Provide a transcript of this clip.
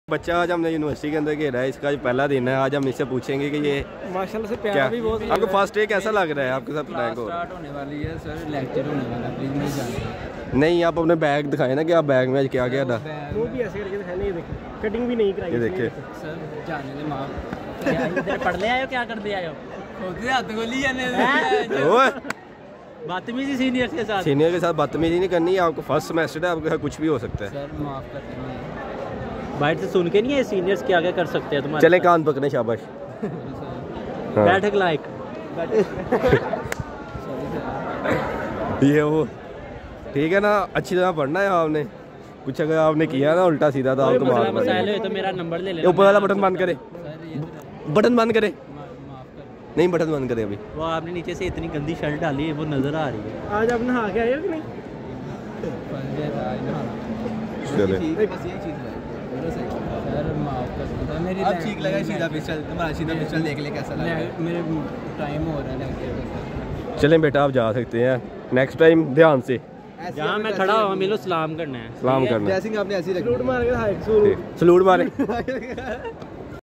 बच्चा आज हमने यूनिवर्सिटी के अंदर घेरा है, इसका जो पहला दिन है। आज हम इससे पूछेंगे कि ये माशाल्लाह से प्यारा भी बहुत आपको फर्स्ट डे कैसा लग रहा है? आपके साथ प्रैंक हो स्टार्ट होने वाली है सर, लेक्चर होने वाला, प्लीज नहीं जाना। नहीं, आप अपने बैग दिखाए ना कि आप बैग में आज क्या क्या था। वो भी ऐसे करके दिखाने, ये देखिए कटिंग भी नहीं कराई। ये देखिए सर जाने दे माफ। क्या इधर पढ़ ले आए हो, क्या कर दे आए हो? होते हाथ गोली जाने ओए बदतमीजी सीनियर के साथ। सीनियर के साथ बदतमीजी नहीं करनी है। आपको फर्स्ट सेमेस्टर है, आपके साथ कुछ भी हो सकता है। सर माफ कर दीजिए। बाइट से सुन के नहीं है, सीनियर्स क्या क्या कर सकते हैं तुम्हारे। चले कान पकड़े, शाबाश। बैठक लाइक ये वो ठीक है ना, अच्छी तरह पढ़ना है आपने। कुछ अगर आपने किया ना उल्टा सीधा तो आपको मार मसाइल तो मेरा नंबर ले लेना। ऊपर वाला बटन बंद करे, बटन बंद करे। नहीं, बटन बंद करे अभी। वो आपने नीचे से इतनी गंदी शर्ट डाली है, वो नजर आ रही है। आज आप नहा के आए हो कि नहीं? अब ठीक लगा सीधा पिस्टल, तुम्हारा सीधा पिस्टल देख ले कैसा लगा। मेरे टाइम हो रहा है। चलें बेटा, आप जा सकते हैं नेक्स्ट टाइम ध्यान से। जहाँ मैं खड़ा हुआ मिलो सलाम करना है। सलाम करना है। ड्रेसिंग आपने ऐसी रखी। सलूट मारे।